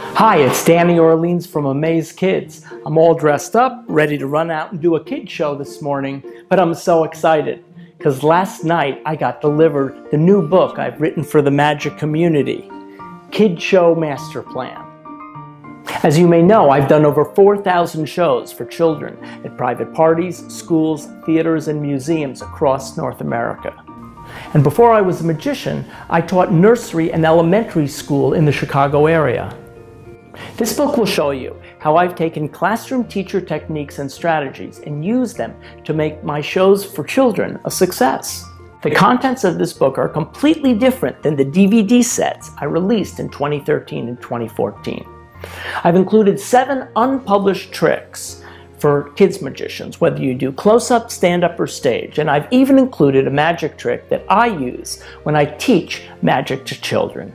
Hi, it's Danny Orleans from Amaze Kids. I'm all dressed up, ready to run out and do a kid show this morning, but I'm so excited because last night I got delivered the new book I've written for the Magic community, Kid Show Masterplan. As you may know, I've done over 4,000 shows for children at private parties, schools, theaters, and museums across North America. And before I was a magician, I taught nursery and elementary school in the Chicago area. This book will show you how I've taken classroom teacher techniques and strategies and used them to make my shows for children a success. The contents of this book are completely different than the DVD sets I released in 2013 and 2014. I've included 7 unpublished tricks for kids magicians, whether you do close-up, stand-up, or stage, and I've even included a magic trick that I use when I teach magic to children.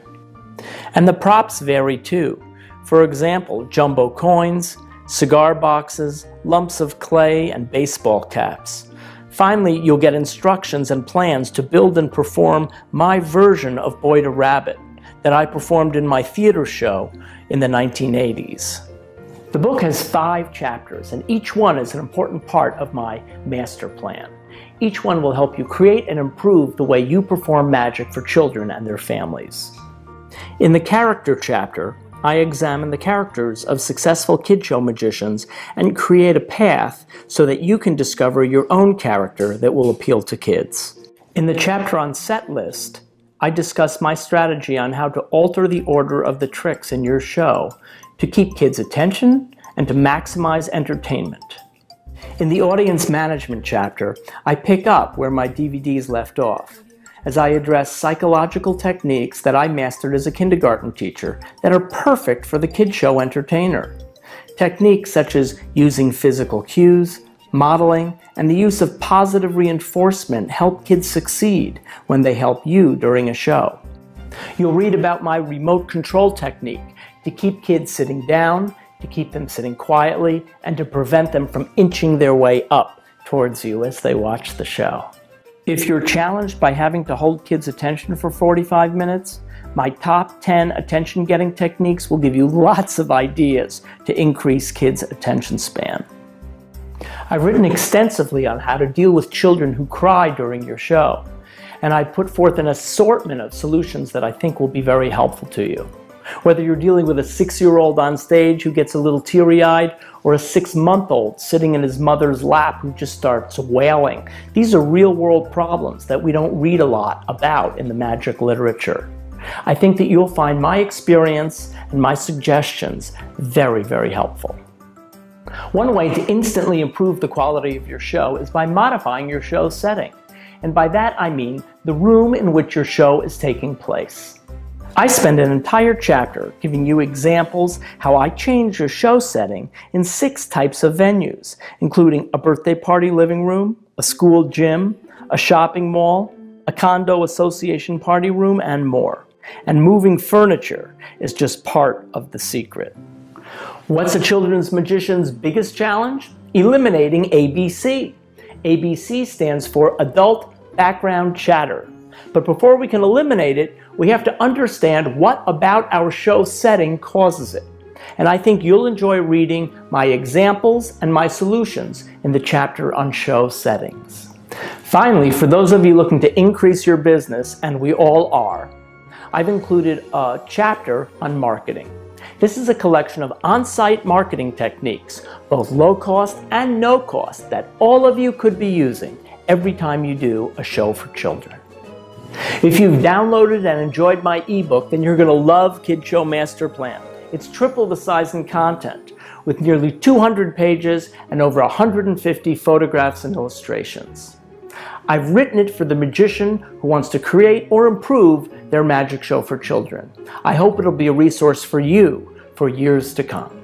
And the props vary too. For example, jumbo coins, cigar boxes, lumps of clay, and baseball caps. Finally, you'll get instructions and plans to build and perform my version of Boy to Rabbit that I performed in my theater show in the 1980s. The book has 5 chapters, and each one is an important part of my master plan. Each one will help you create and improve the way you perform magic for children and their families. In the character chapter, I examine the characters of successful kid show magicians and create a path so that you can discover your own character that will appeal to kids. In the chapter on set list, I discuss my strategy on how to alter the order of the tricks in your show to keep kids' attention and to maximize entertainment. In the audience management chapter, I pick up where my DVDs left off, as I address psychological techniques that I mastered as a kindergarten teacher that are perfect for the kid show entertainer. Techniques such as using physical cues, modeling, and the use of positive reinforcement help kids succeed when they help you during a show. You'll read about my remote control technique to keep kids sitting down, to keep them sitting quietly, and to prevent them from inching their way up towards you as they watch the show. If you're challenged by having to hold kids' attention for 45 minutes, my top 10 attention-getting techniques will give you lots of ideas to increase kids' attention span. I've written extensively on how to deal with children who cry during your show, and I put forth an assortment of solutions that I think will be very helpful to you. Whether you're dealing with a 6-year-old on stage who gets a little teary-eyed, or a 6-month-old sitting in his mother's lap who just starts wailing, these are real-world problems that we don't read a lot about in the magic literature. I think that you'll find my experience and my suggestions very, very helpful. One way to instantly improve the quality of your show is by modifying your show setting. And by that I mean the room in which your show is taking place. I spend an entire chapter giving you examples how I change your show setting in 6 types of venues, including a birthday party living room, a school gym, a shopping mall, a condo association party room, and more. And moving furniture is just part of the secret. What's a children's magician's biggest challenge? Eliminating ABC. ABC stands for Adult Background Chatter. But before we can eliminate it, we have to understand what about our show setting causes it. And I think you'll enjoy reading my examples and my solutions in the chapter on show settings. Finally, for those of you looking to increase your business, and we all are, I've included a chapter on marketing. This is a collection of on-site marketing techniques, both low cost and no cost, that all of you could be using every time you do a show for children. If you've downloaded and enjoyed my ebook, then you're going to love Kid Show Master Plan. It's triple the size and content, with nearly 200 pages and over 150 photographs and illustrations. I've written it for the magician who wants to create or improve their magic show for children. I hope it'll be a resource for you for years to come.